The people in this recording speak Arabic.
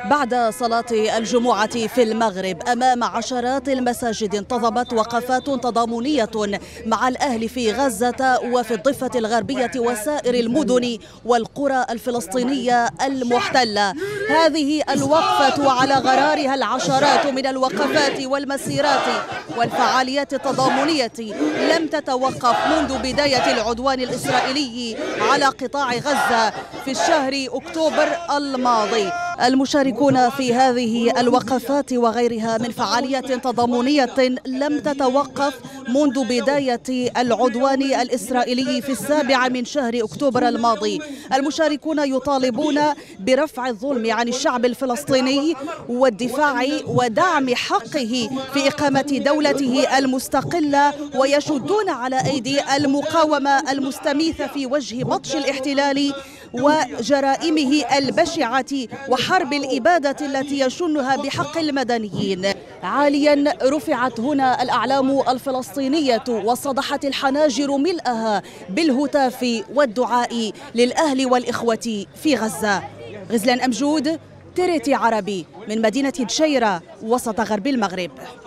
بعد صلاة الجمعة في المغرب أمام عشرات المساجد انتظمت وقفات تضامنية مع الأهل في غزة وفي الضفة الغربية وسائر المدن والقرى الفلسطينية المحتلة. هذه الوقفة على غرارها العشرات من الوقفات والمسيرات والفعاليات التضامنية لم تتوقف منذ بداية العدوان الإسرائيلي على قطاع غزة في الشهر أكتوبر الماضي. المشاركون في هذه الوقفات وغيرها من فعاليات تضامنية لم تتوقف منذ بداية العدوان الإسرائيلي في 7 من شهر أكتوبر الماضي. المشاركون يطالبون برفع الظلم عن الشعب الفلسطيني والدفاع ودعم حقه في إقامة دولته المستقلة، ويشدون على أيدي المقاومة المستميتة في وجه بطش الاحتلال وجرائمه البشعة وحرب الإبادة التي يشنها بحق المدنيين. عاليا رفعت هنا الأعلام الفلسطينية وصدحت الحناجر ملئها بالهتاف والدعاء للأهل والإخوة في غزة. غزلان أمجود، تريتي عربي، من مدينة دشيرة وسط غرب المغرب.